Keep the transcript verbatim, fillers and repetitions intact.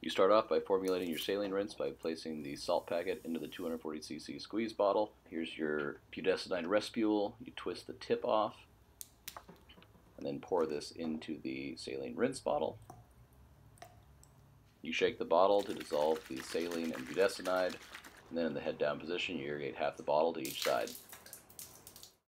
You start off by formulating your saline rinse by placing the salt packet into the two hundred forty c c squeeze bottle. Here's your budesonide respule. You twist the tip off and then pour this into the saline rinse bottle. You shake the bottle to dissolve the saline and budesonide, and then in the head down position you irrigate half the bottle to each side.